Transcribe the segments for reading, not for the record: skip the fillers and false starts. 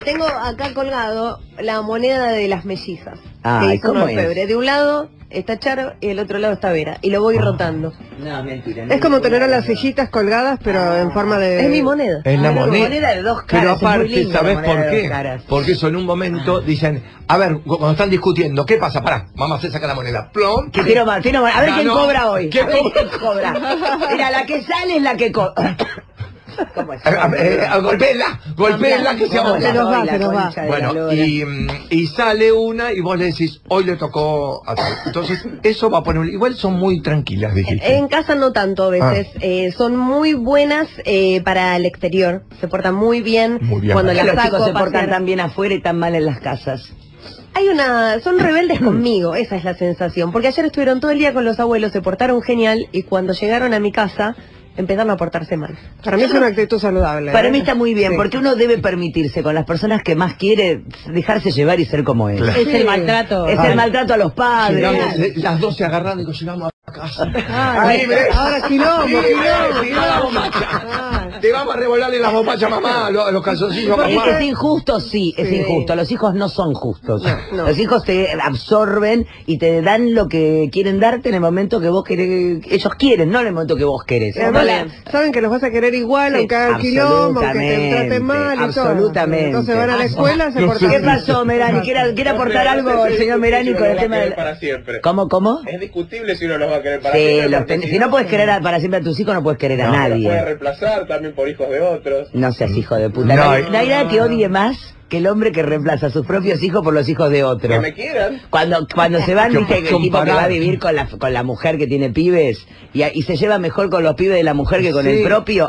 Tengo acá colgado la moneda de las mellizas. Ay, ¿cómo es? De un lado está Charo y del otro lado está Vera. Y lo voy rotando. No, mentira. Es como tener a las cejitas colgadas, pero en forma de... Es mi moneda. Es la moneda. moneda de dos caras. Pero es muy aparte, lindo, ¿sabés la moneda por de dos qué? caras. Porque eso en un momento dicen, a ver, cuando están discutiendo, ¿qué pasa? Pará, mamá se saca la moneda. Plom. Que quiero más. A ver quién cobra hoy. ¿Quién cobra? Mira, la que sale es la que cobra. ¿Cómo es? Golpéela que se ahoga. Se nos va, se nos va. Bueno, y sale una y vos le decís, hoy le tocó a tal. Entonces, eso va a poner... Igual son muy tranquilas, dijiste. En casa no tanto a veces. Son muy buenas para el exterior. Se portan muy bien. Muy bien. Cuando Los las chicos saco se a portan pasear. tan bien afuera y tan mal en las casas. Son rebeldes conmigo, esa es la sensación. Porque ayer estuvieron todo el día con los abuelos, se portaron genial y cuando llegaron a mi casa empezaron a portarse mal. Para mí es una actitud saludable. Para mí está muy bien, Sí. porque uno debe permitirse con las personas que más quiere dejarse llevar y ser como es. Claro. Es el maltrato. Es el maltrato a los padres. Llegamos, las dos se agarrando y digo, llegamos a casa. Ahora quilombo, Te vamos a revolarle las bombachas, mamá, los calzoncillos, mamá. Es injusto, sí, es Sí. injusto. Los hijos no son justos. No. Los hijos te absorben y te dan lo que quieren darte en el momento que vos querés, ellos quieren, no en el momento que vos querés. Además, saben que los vas a querer igual, Sí, aunque hagan quilombo, aunque te traten mal y todo. absolutamente. Entonces van a la escuela, se No portan ¿Qué así. pasó, Merani? ¿Quiere aportar algo el señor Merani con el tema del... para siempre. ¿Cómo? Es discutible si uno los va a querer para Sí, siempre. porque si no puedes querer para siempre a tus hijos, no puedes querer a los puede nadie. reemplazar también por hijos de otros. No seas hijo de puta. No, No hay nada que odie más que el hombre que reemplaza a sus propios hijos por los hijos de Que otro. me quieran. Cuando se van, Que viste, el tipo que comparar. va a vivir con la mujer que tiene pibes y se lleva mejor con los pibes de la mujer que con el propio.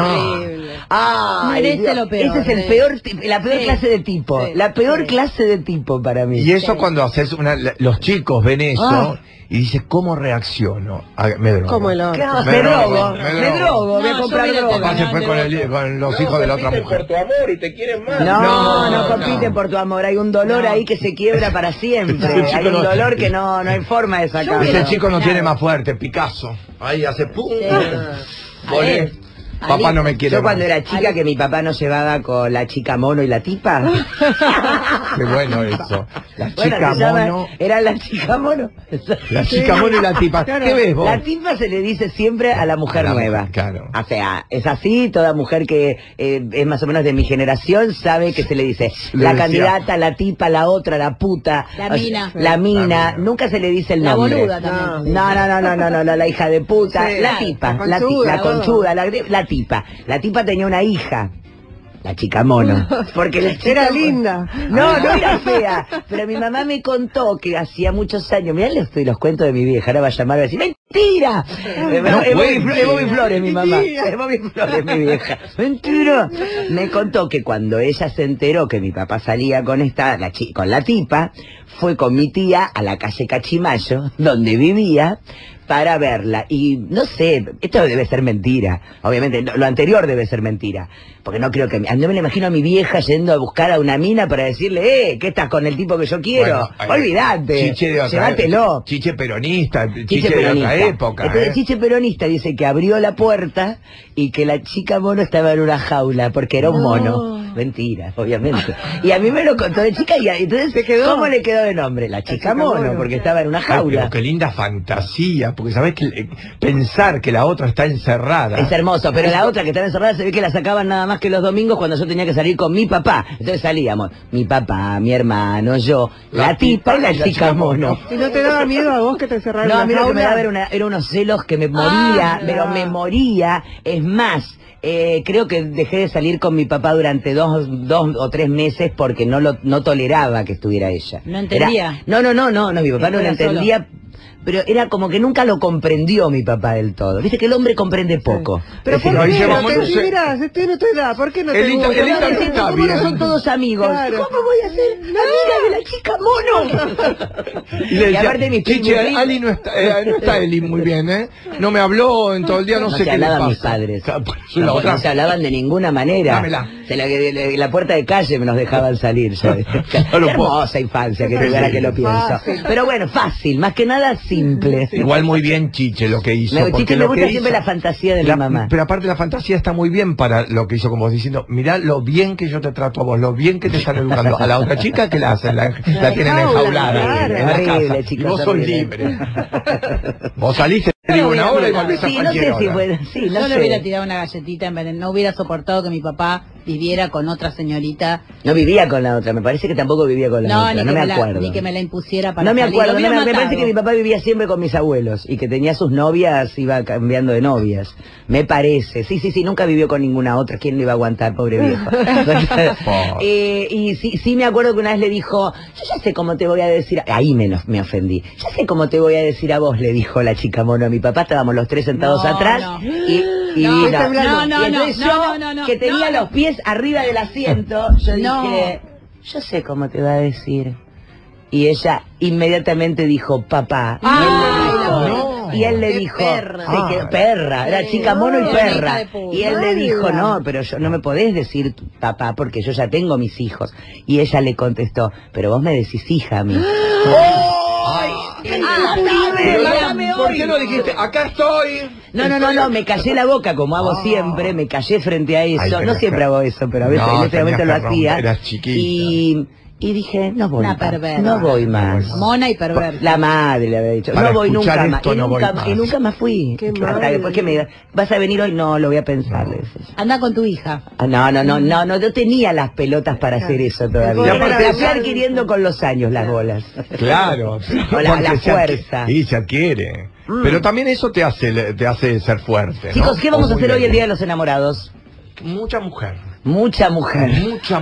Merece Dios. lo peor, Ese es el sí. peor, la peor Sí. clase de tipo. Sí. La peor Sí. clase de tipo para mí. Y eso cuando haces los chicos ven eso Ah. y dices, ¿cómo reacciono? Me drogo. Como el otro. Claro, Me me drogo, drogo, me me drogo. drogo, voy a comprar droga. Papá se fue con los hijos de la otra compiten mujer. por tu amor y te quieren más. No compiten por tu amor, hay un dolor ahí que se quiebra para siempre. Ese chico Hay un no- dolor que no hay forma de sacar. Ese chico no tiene más fuerte, Picasso. Ahí hace pum. Volé. Papá no me quiere Yo cuando más. era chica que mi papá nos llevaba con la chica mono y la tipa. Qué bueno eso. La Bueno, chica se llama- mono. Era la chica mono. La chica mono y la tipa. Claro. ¿Qué ves vos? La tipa se le dice siempre a la mujer A la nueva. mujer, claro. O sea, es así, toda mujer que es más o menos de mi generación sabe que se le dice Le la decía. candidata, la tipa, la otra, la puta. La o sea, mina. La mina. La mina. Nunca se le dice el La nombre. boluda también. No, la hija de puta. Sí, La tipa, la conchuda, la conchuda, la tipa. La tipa tenía una hija. La chica mono. Porque la chica Era linda. No era fea. Pero mi mamá me contó que hacía muchos años. Mirá los cuentos de mi vieja. Ahora va a llamar y va a decir, ¡mentira! Es Bobby Flores, mi mamá. Es Bobby Flores, mi vieja. ¡Mentira! Me contó que cuando ella se enteró que mi papá salía con con la tipa, fue con mi tía a la calle Cachimayo, donde vivía, para verla. Y no sé, esto debe ser mentira. Obviamente, lo anterior debe ser mentira. Porque no creo que... No me lo imagino a mi vieja yendo a buscar a una mina para decirle, ¿qué estás con el tipo que yo quiero? Bueno, olvídate. Chiche de otra Llévatelo. Chiche peronista, Chiche chiche de peronista. otra época. Entonces, Chiche peronista dice que abrió la puerta y que la chica mono estaba en una jaula porque era un mono. Mentira, obviamente. Y a mí me lo contó de chica y entonces, ¿cómo le quedó de nombre? La chica mono, porque estaba en una Ay, jaula. pero qué linda fantasía, porque sabés que pensar que la otra está encerrada. Es hermoso, pero la otra que estaba encerrada se ve que la sacaban nada más que los domingos cuando yo tenía que salir con mi papá. Entonces salíamos, mi papá, mi hermano, yo, la tipa y la chica mono. ¿Y no te daba miedo a vos que te encerraran No, a en mí la lo que me jaula? daba era unos celos que me moría, pero me moría. Es más, creo que dejé de salir con mi papá durante dos o 3 meses porque no toleraba que estuviera ella. No entendía. No, mi papá no lo entendía. Pero era como que nunca lo comprendió mi papá del todo. Viste que el hombre comprende poco. Pero Es decir, ¿por ahí qué? se va No muy- te mirás, tiene tu edad, ¿por qué no te El gusta? internet está ¿cómo no bien. son todos amigos? Claro. ¿Cómo voy a ser amiga de la chica mono? Y le decía, aparte mi Chiche, primo- Ali no está Eli muy bien, ¿eh? No me habló en todo el día, no No sé se qué le hablaban pasa. mis padres. Claro, por eso la No, otra. no se hablaban de ninguna manera. Dámela. La puerta de calle me nos dejaban salir. ¿Sabes? Qué No lo puedo. hermosa infancia que tuviera que lo pienso. Fácil. Pero bueno, fácil. Más que nada nada simple. Igual muy bien Chiche lo que hizo. Chiche me lo gusta que siempre hizo- la fantasía de mi mamá. Pero aparte la fantasía está muy bien para lo que hizo, como vos diciendo, mirá lo bien que yo te trato a vos, lo bien que te están educando. A la otra chica que la hacen, la tienen enjaulada claro. en la Horrible, casa. chicos, Y vos sos horrible. libre. Vos saliste, te digo una hora y volvés a Sí, no cualquier sé si hora. fue, sí, no Yo le hubiera sé. tirado una galletita en vez no hubiera soportado que mi papá viviera con otra señorita. No vivía con la otra, me parece que tampoco vivía con la No, otra, ni, no que me me acuerdo. ni que me la impusiera para No me salir. acuerdo, Lo no hubiera me parece matado. que mi papá vivía siempre con mis abuelos y que tenía sus novias, iba cambiando de novias. Me parece. Sí, nunca vivió con ninguna otra. ¿Quién le iba a aguantar, pobre viejo? Y sí me acuerdo que una vez le dijo, yo ya sé cómo te voy a decir, ahí me ofendí, ya sé cómo te voy a decir a vos, le dijo la chica mono a mi papá, estábamos los tres sentados No, atrás no. y No, vino. no, Y entonces yo, no, que tenía no. los pies arriba del asiento, yo No. dije, yo sé cómo te va a decir. Y ella inmediatamente dijo, papá. Y él le Qué dijo, perra. sí, que perra, era chica mono y no, perra. hija de puta. Y él le dijo, no, pero yo no me podés decir papá porque yo ya tengo mis hijos. Y ella le contestó, pero vos me decís hija a mí. Pero, ¿por qué no dijiste, acá estoy? No, me callé la boca como hago siempre, me callé frente a eso. Ay, no pero siempre que- hago eso, pero a veces No, en ese momento lo tenías que hacía. romper, eras chiquita. Y dije, no voy Una más, perversa. no voy más. Mona y perversa. La madre le había dicho, Para no voy escuchar nunca más. esto, no voy más. Y nunca más fui. Qué Hasta mal. después que me diga, ¿vas a venir hoy? No, lo voy a pensar. le decía. Anda con tu hija. Ah, no, yo tenía las pelotas para hacer eso Y todavía. aparte- La fui adquiriendo con los años las bolas. Claro. O la porque se fuerza. Y se adquiere. Pero también eso te hace ser fuerte, ¿no? Chicos, ¿qué vamos a Muy hacer hoy el bien. Día de los Enamorados? Mucha mujer. Mucha mujer. Mucha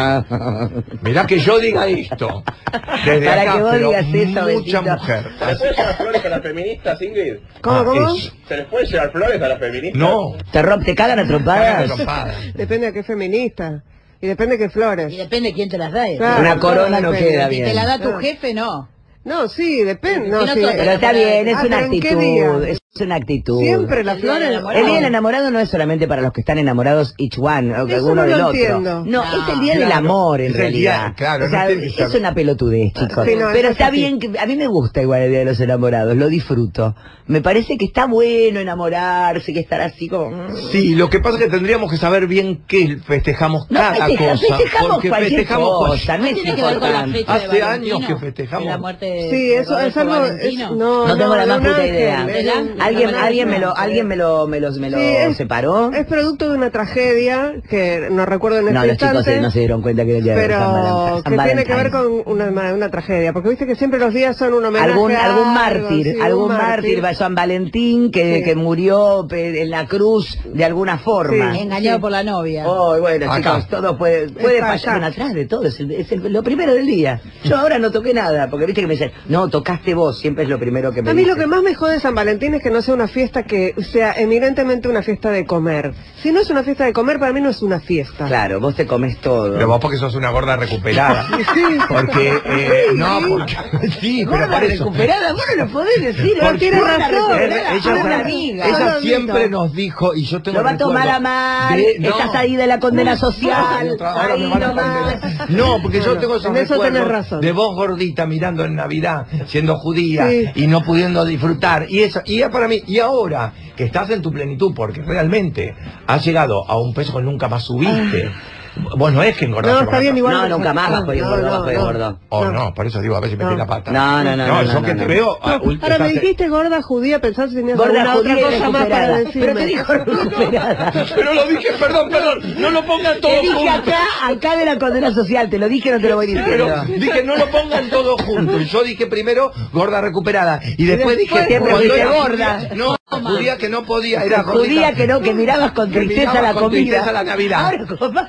mujer. Mirá que yo diga esto. Desde Para acá, que vos pero digas eso, mucha Besito. mujer. ¿Se les puede llevar flores a las feministas, Ingrid? ¿Cómo? Eso. ¿Se les puede llevar flores a las feministas? No. ¿Te cagan a trompadas? Trompada. Depende de qué feminista. Y depende de qué flores. Y depende de quién te las da. Claro. Una corona no depende. queda Si te bien. la da tu Ah. jefe, no. No, sí, depende. No, Y no sí. todo Pero está bien, es Ah, una ¿pero en qué actitud. día? Es una actitud. Siempre las El día del flores. enamorado. El Día del Enamorado no es solamente para los que están enamorados each one, o Eso uno no del lo otro. entiendo. No, No, es el Día del claro. Amor en Es el realidad. día, claro, o sea, no tiene que es ser- una pelotudez, chicos. Sí, no, pero eso está es así. bien, que a mí me gusta igual el Día de los Enamorados, lo disfruto. Me parece que está bueno enamorarse, que estar así como... Sí, lo que pasa es que tendríamos que saber bien qué festejamos No, cada cosa. festejamos porque cualquier festejamos cosa, no es Tiene que ver con la importante. fecha de Hace Valentino, años que festejamos. de la muerte de Sí, eso es Rodolfo algo. Valentino. No tengo la de más un puta ángel, idea. es un- ¿Alguien me lo Sí, separó? Es producto de una tragedia que no recuerdo en No, este los chicos instante. no se dieron cuenta que era el día de San Pero Valentín. que tiene que ver con una tragedia, porque viste que siempre los días son un homenaje algún a algún algo, mártir, sí, algún un mártir, San Valentín Sí. que murió en la cruz de alguna forma. Sí. Engañado por la novia. Oh, bueno, Acá. chicos, todo puede Está pasar. acá. Bueno, atrás de todo, lo primero del día. Yo ahora no toqué nada, porque viste que me dicen, no, tocaste vos, siempre es lo primero que me A mí lo dicen. que más me jode de San Valentín es que no sea una fiesta que sea eminentemente una fiesta de comer. Si no es una fiesta de comer, para mí no es una fiesta. Claro, vos te comes todo. Pero vos porque sos una gorda recuperada. Porque, no, porque... Sí, pero Gorda por eso. recuperada, vos no lo podés decir, Porque tiene gorda razón. recuperada. Ella Ah, una amiga. Ella Solo siempre Vito. nos dijo, y yo tengo Lo va a tomar recuerdo a mal, no. estás ahí de la condena social, Ahora me ahí van a nomás. condenar. No, porque yo tengo ese en eso tenés recuerdo razón. de vos gordita mirando en Navidad, siendo judía Sí. y no pudiendo disfrutar. Y eso, y es para mí, y ahora que estás en tu plenitud, porque realmente has llegado a un peso que nunca más subiste. Vos no es que engordaste. No, está con bien la- igual. No, nunca más bajo y No, engordó, no, bajo y no. engordó. Oh, no, por eso digo, a ver si metí la pata. No, yo no, que no, te no. veo... No, ahora me dijiste gorda judía, pensás si tenías Gorda alguna otra judía y cosa más para recuperada. decirme. Pero te dijo recuperada. Pero lo dije, perdón, no lo pongan todo Te dije junto. acá de la condena social, te lo dije, no te lo voy Pero diciendo. dije, no lo pongan todo junto. Y yo dije primero, gorda recuperada. Y después dije, siempre cuando fuiste era gorda. judía- No, judía que no podía. Era Judía gordita. que no, que mirabas con Que tristeza miraba la con comida. tristeza la Navidad. Ahora, ¿cómo?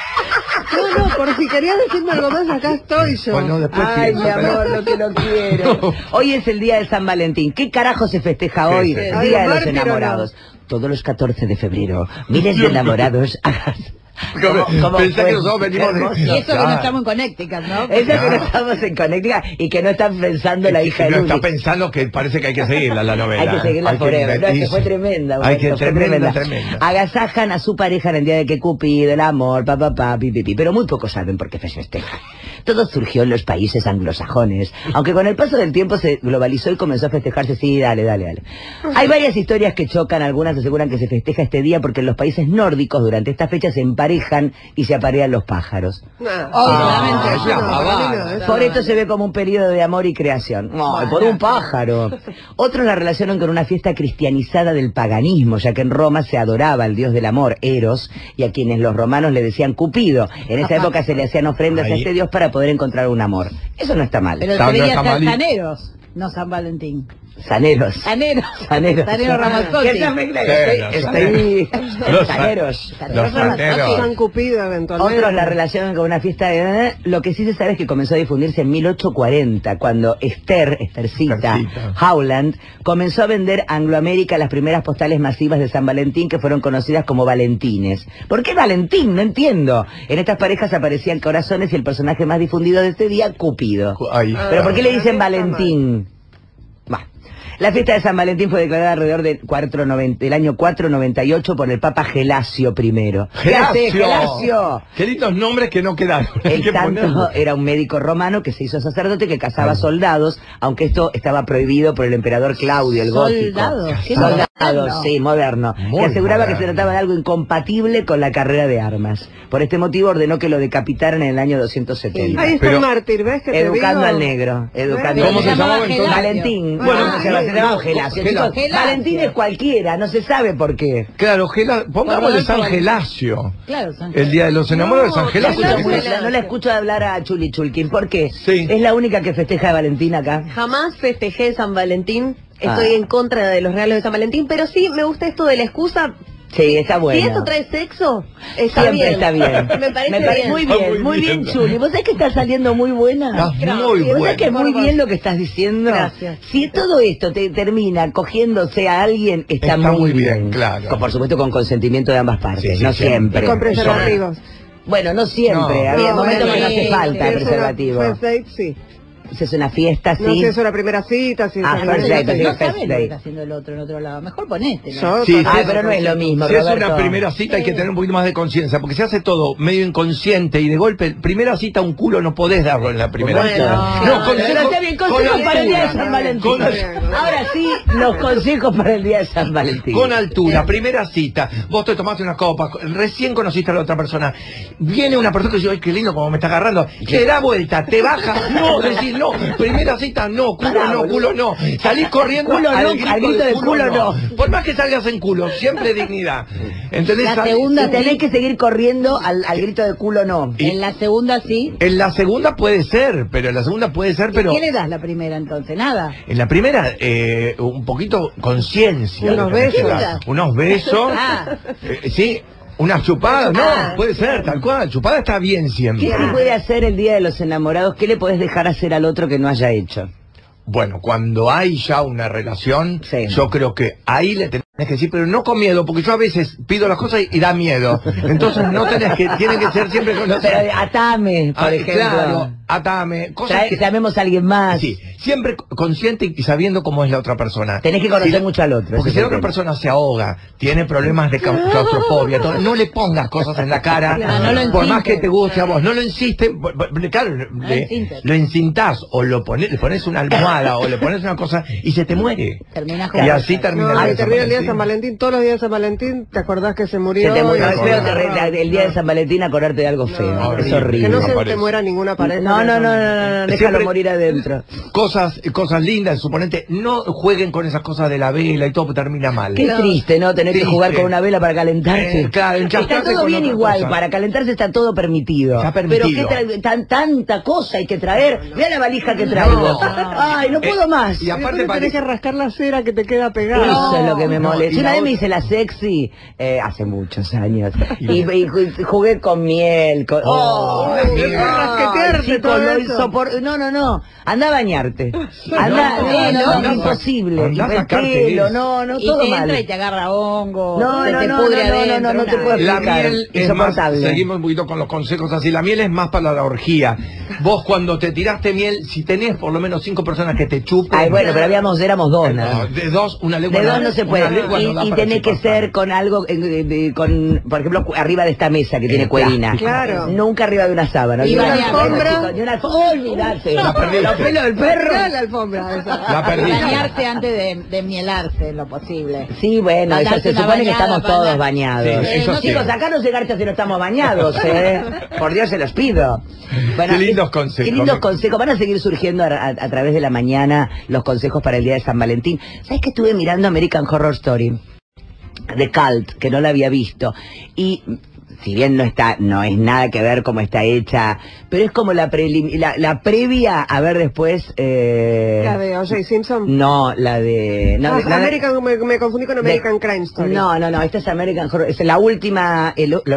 No, por si querías decirme algo más, acá estoy yo. Bueno, después Ay, sí, mi amor, pero- lo que no quiero. Hoy es el día de San Valentín. ¿Qué carajo se festeja Sí, hoy? sí. El ¿Hay día un de los mártir o no? enamorados. Todos los 14 de febrero, miles de enamorados Pensá que nosotros venimos de... Y eso que no estamos en Connecticut, ¿no? Eso que no estamos en Connecticut y que no están pensando la hija de no Luli. está pensando que parece que hay que seguirla la novela. Hay que seguirla forever. No, es que fue tremenda. Hay que fue tremenda. Agasajan a su pareja en el día de que Cupido, el amor, pi, pero muy pocos saben por qué se festeja. Todo surgió en los países anglosajones, aunque con el paso del tiempo se globalizó y comenzó a festejarse. Sí, dale. Hay varias historias que chocan, algunas aseguran que se festeja este día porque en los países nórdicos durante esta fecha se emparejan y se aparean los pájaros. Por esto se ve como un periodo de amor y creación. Por un pájaro. Otros la relacionan con una fiesta cristianizada del paganismo, ya que en Roma se adoraba al dios del amor, Eros, y a quienes los romanos le decían Cupido. En esa época se le hacían ofrendas a este dios para poder encontrar un amor. Eso no está mal. Pero debería ser Saneros, no San Valentín. Saneros. Sanero Ramazzotti. ¿Qué tal, estoy Saneros. San Cupido, eventualmente. Otros la relacionan con una fiesta de... Lo que sí se sabe es que comenzó a difundirse en 1840, cuando Esthercita Howland comenzó a vender a Angloamérica las primeras postales masivas de San Valentín, que fueron conocidas como Valentines. ¿Por qué Valentín? No entiendo. En estas parejas aparecían corazones y el personaje más difundido de este día, Cupido. ¿Pero por qué le dicen Valentín? La fiesta de San Valentín fue declarada alrededor del año 498 por el Papa Gelasio I. ¡Gelasio! ¡Qué lindos nombres que no quedaron! El santo era un médico romano que se hizo sacerdote, que cazaba soldados, aunque esto estaba prohibido por el emperador Claudio, el gótico. ¿Soldados? Sí, moderno. Que aseguraba que se trataba de algo incompatible con la carrera de armas. Por este motivo ordenó que lo decapitaran en el año 270. Ahí está el mártir, ¿ves que educando te digo? al negro. Educando. ¿Cómo se llamaba entonces? Valentín. Valentín es cualquiera, no se sabe por qué. Claro, pongámosle San Gelasio. Claro, San El día de los enamorados de San Gelasio. No la escucho hablar a Chuli Chulkin, ¿por qué? Sí. Es la única que festeja de Valentín acá. Jamás festejé San Valentín. Estoy en contra de los regalos de San Valentín, pero sí me gusta esto de la excusa. Sí, está bueno. Si esto trae sexo, está Siempre bien. está bien. Me parece bien. Muy bien, Chuli. ¿Vos sabés que está saliendo muy buena? Estás muy ¿Vos sabés que buena. muy bien lo que estás diciendo? Gracias. Si todo esto te termina cogiéndose a alguien, está muy bien. Claro. Por supuesto con consentimiento de ambas partes, Sí, no sí, siempre. Con preservativos. Bueno, no siempre. No. Había momentos que no hace falta Si es preservativo. una first date, sí. Si es una fiesta, sí. No, si es una primera cita, si es Ah, una first primera date, cita. No sabés lo que está haciendo el otro en otro lado. Mejor ponete. Yo, Sí, pero no es lo mismo, Si es Roberto. una primera cita hay que tener un poquito más de conciencia, porque se hace todo medio inconsciente y de golpe, primera cita un culo no podés darlo en la primera Bueno, cita. pero está bien, consejos para el día de San Valentín. Ahora sí, los consejos para el día de San Valentín. Con altura, primera cita, vos te tomaste una copa, recién conociste a la otra persona, viene una persona que dice, ay, qué lindo como me está agarrando, te da vuelta, te baja, no, decís no, primera cita no, culo no, salís corriendo al grito de culo no. Por más que salgas en culo, siempre dignidad. ¿Entendés? La segunda Tenés que seguir corriendo al grito de culo no. Y- En la segunda sí. En la segunda puede ser, pero ¿Qué le das la primera entonces? Nada. en la primera, un poquito conciencia. Unos tenés que besos. dar. Unos besos. Ah. Sí, unas chupadas. No, puede ser, tal cual. Chupada está bien siempre. ¿Qué se puede hacer el día de los enamorados? ¿Qué le podés dejar hacer al otro que no haya hecho? Bueno, cuando hay ya una relación, Sí. yo creo que ahí le tenés que decir, pero no con miedo, porque yo a veces pido las cosas y da miedo. Entonces no tenés que, tiene que ser siempre con los... Pero atame, por ejemplo. Claro, atame, cosas que... Llamemos a alguien más. Sí, siempre consciente y sabiendo cómo es la otra persona. Tenés que conocer mucho al otro. Porque ese si es la el otra tema. persona se ahoga, tiene problemas de claustrofobia, no le pongas cosas en la cara, Claro, no lo por más que encintes. te guste a vos, no lo insistes, claro, lo encintás, o le pones una almohada, o le pones una cosa, y se te muere. Terminás Y así termina No, el y día de San termina el día de Valentín. San Valentín, todos los días de San Valentín, ¿te acordás que se murió? Se te murió. Y- Es feo el día de San Valentín acordarte de algo feo. No, es horrible. horrible. Que no se parece. te muera ninguna pareja. No, déjalo Siempre- morir adentro. Cosas lindas, suponete, no jueguen con esas cosas de la vela y todo, porque termina mal. Qué triste, ¿no? Tener que Triste. jugar con una vela para calentarse. Claro, está enchascarse todo con bien otra igual, cosa. para calentarse está todo permitido. Está permitido. Pero qué tanta cosa hay que traer. Mira la valija que traigo. Ay, no puedo más. Y aparte Aparte tenés que rascar la cera que te queda pegada. Eso es lo que me No, molesta. y Una la vez me otra- hice la sexy hace muchos años. Y jugué con miel. Oh, Es para rasquetearte chicos, No. Anda a bañarte. No, imposible. Andá a El sacarte pelo, eso. no, Y todo te mal. entra y te agarra hongo, No, se te pudre adentro. no te puedo La explicar. miel es más, Insoportable. seguimos un poquito con los consejos así, la miel es más para la orgía. Vos cuando te tiraste miel, si tenés por lo menos 5 personas que te chupen... Ay, bueno, pero éramos dos, no, nada. de dos, una lengua... De dos no se puede. Y para tiene que chupar ser sangre. con algo, con, por ejemplo, arriba de esta mesa que tiene cuerina. Claro. Nunca arriba de una sábana. Y Ni una bañarte. alfombra. Ni una alfombra. Olvídate. La perdiste. Los pelos del perro. La alfombra esa. La perdiste. Bañarse antes de mielarse, lo posible. Sí, bueno, A eso darse se una supone que bañada estamos para todos andar. bañados. Sí, eso sí. Chicos, acá no se garcha si no estamos bañados, Por Dios se los pido. Qué lindos consejos. Qué lindos consejos. Van a seguir surgiendo a través de la mañana los consejos para el día de San Valentín. ¿Sabes que estuve mirando American Horror Story? De Cult, que no la había visto. Y si bien no es nada que ver cómo está hecha, pero es como la previa a ver después... La de O.J. Simpson. No, la de... No, la de- American, me confundí con American Crime Story. No, esta es American Horror, es la última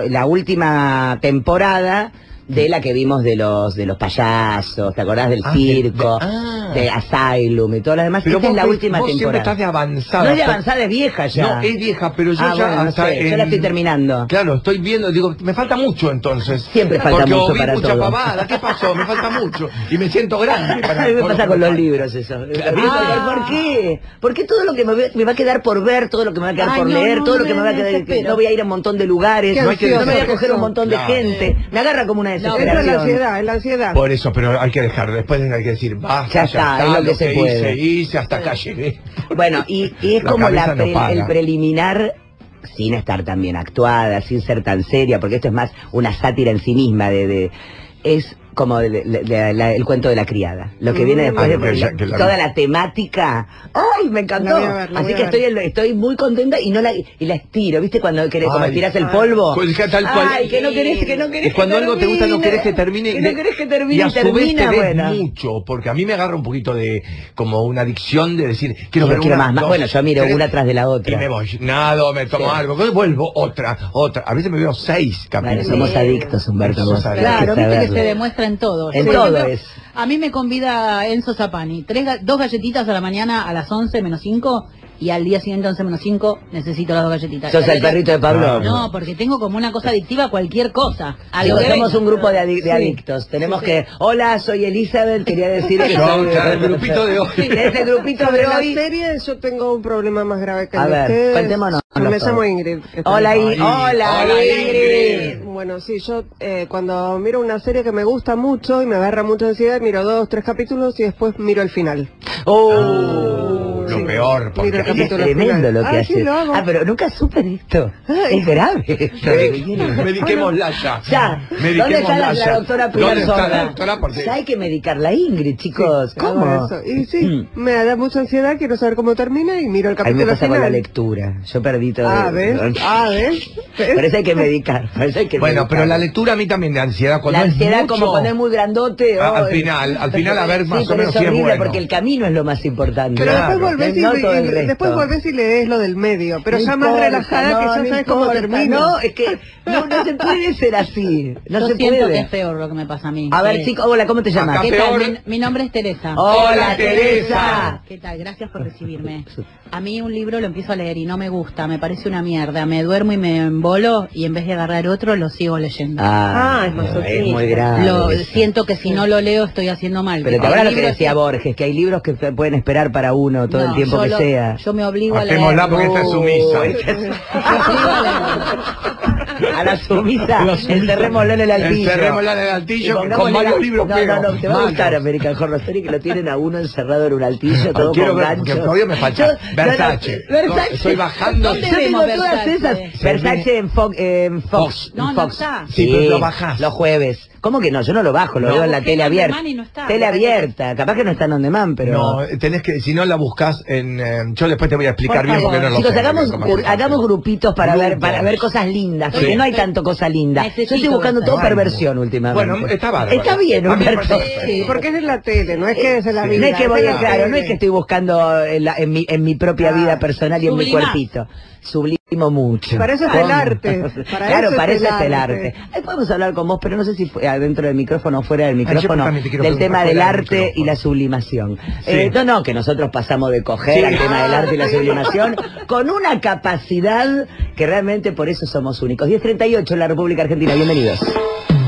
temporada de la que vimos de los payasos, ¿te acordás del circo, de Asylum y todas las demás? Pero Esta es la última vos siempre temporada. estás de avanzada. No es de avanzada, es vieja ya. No, es vieja, pero yo ya bueno, no hasta sé, yo la estoy terminando. Claro, estoy viendo, digo, me falta mucho entonces. Siempre falta porque mucho oí para mucha todo. pavada, ¿qué pasó? Me falta mucho. Y me siento grande. A mí me pasa con los libros eso. ¿Por qué? Porque todo lo que me va a quedar por ver, todo lo que me va a quedar Ay, por no, leer, no, todo lo no, que me va a me quedar, desespero. no voy a ir a un montón de lugares, Qué no ansioso me voy a coger un eso. montón de Claro. gente. Me agarra como una Esa es desesperación. la ansiedad. Por eso, pero hay que dejar, después hay que decir, basta, Ya está, es lo que se puede. hice, hasta acá llegué. Bueno, y es La como cabeza no para. el preliminar, sin estar tan bien actuada, sin ser tan seria, porque esto es más una sátira en sí misma, es como el cuento de la criada. Lo que viene después de toda la temática. ¡Ay, me encantó! La voy a ver, la Así voy a que ver. estoy muy contenta y la estiro, ¿viste? Cuando querés, como Ay, estiras el polvo. Pues que tal cual. Ay, que no querés Y cuando algo te gusta no querés que termine. Que no querés que termine y a y su vez termina, te ves bueno. mucho, porque a mí me agarra un poquito de, como una adicción de decir, quiero ver Quiero una, más. dos, Bueno, yo miro tres, una tras de la y otra. me voy, nado, me tomo Sí. algo, vuelvo, otra. A veces me veo 6 Bueno, capítulos. somos adictos, Humberto. Somos vos. adictos. Hay Claro, viste que saberlo. se demuestra en todo. En Por todo ejemplo, es. A mí me convida Enzo Zapani, 2 galletitas a la mañana a las 11 menos 5 y al día siguiente 11 menos 5 necesito las 2 galletitas. Sos el perrito de Pablo. No, porque tengo como una cosa adictiva a cualquier cosa. Chicos, que somos venga. un grupo de adictos. Tenemos que... Hola, soy Elizabeth. Quería decir que No, soy... claro, el grupito de hoy. Es el grupito Sobre de la hoy. serie yo tengo un problema más grave que A el de ver, ustedes. cuéntemonos. Me llamo Ingrid. Hola, Ay, hola, hola, Ingrid. Bueno, sí, yo cuando miro una serie que me gusta mucho y me agarra mucha ansiedad, miro 2, 3 capítulos y después miro el final. Oh, Lo peor, porque Mira el es capítulo tremendo final. lo que Ah, sí, hace. lo hago. Pero nunca supe de esto. Ay. Es grave esto. Mediquémosla ya. Ya. ¿Dónde Mediquémosla está la ya. doctora Pilar ¿Dónde está la Sorda? doctora? Porque... Ya hay que medicarla, Ingrid, chicos. Sí, ¿Cómo? hago eso. Y sí, me da mucha ansiedad, quiero saber cómo termina y miro el A mí me capítulo pasa con la final. lectura. Yo perdí todo. ¿Ves? ¿Ves? Por eso hay que medicar. Por eso hay que Bueno, medicar. pero la lectura a mí también de ansiedad. Cuando La es ansiedad mucho, como cuando es muy grandote. Al oh, final, a ver más sí, o pero menos es si es horrible bueno. porque el camino es lo más importante. Pero Claro, después volvés, no todo el resto. después volvés y lees lo del medio, pero No ya más importa, relajada no, que ya no sabes cómo importa, termina. No, es que no se puede ser así. No Yo se siento puede. que es peor lo que me pasa a mí. A ver, chicos, hola, ¿cómo te llamas? Acá ¿Qué tal? peor. Mi nombre es Teresa. Hola, Teresa. ¿Qué tal? Gracias por recibirme. A mí un libro lo empiezo a leer y no me gusta, me parece una mierda. Me duermo y me embolo y en vez de agarrar otro lo sigo leyendo. Ah, es masoquista. es muy grave. Lo eso. siento que si no lo leo estoy haciendo mal. Pero te Hay acuerdas lo que libros decía Borges, que hay libros que pueden esperar para uno todo No, el tiempo yo que sea. Yo me obligo a leer. Hacémosla porque esta es sumisa. A la sumisa, encerrémoslo en el altillo. Encerrémosla en el altillo Y con pongámosle varios la- libros No, pegos. te va a gustar Malos. American Horror Story, que lo tienen a uno encerrado en un altillo, todo Quiero con ver, ganchos. porque todavía me falta. Versace. Versace. Estoy bajando. ¿Dónde Yo vemos tengo todas Versace? esas. Versace en Fox. Fox. No, en no Fox. está. Sí, pero lo bajás. Los jueves. ¿Cómo que no? Yo no lo bajo, lo No. veo en la Busqué tele en On abierta. Demand y no está. Tele abierta. Capaz que no está en on demand, pero... No, tenés que, si no la buscas en, yo después te voy a explicar Por bien porque favor. no lo Chicos, sé. hagamos grupitos para ver cosas lindas, porque Sí. no hay tanto cosa linda. Necesito Yo estoy buscando eso. todo perversión últimamente. Bueno, está bárbaro. Está bien, A mí me Humberto. parece Sí, porque es de la tele, no es que es de la vida. No es que voy de a, la claro, tele. no es que estoy buscando en mi propia vida personal y en mi Sublimás. cuerpito. Sublimo mucho. Para eso es el arte. Claro, para eso es el arte. Ahí podemos hablar con vos, pero no sé si fue adentro del micrófono o fuera del micrófono, también te quiero del preguntar tema del fuera del arte micrófono. y la sublimación. Sí. No, que nosotros pasamos de coger Sí. al tema del arte y la sublimación con una capacidad que realmente por eso somos únicos. 10:38 en la República Argentina. Bienvenidos.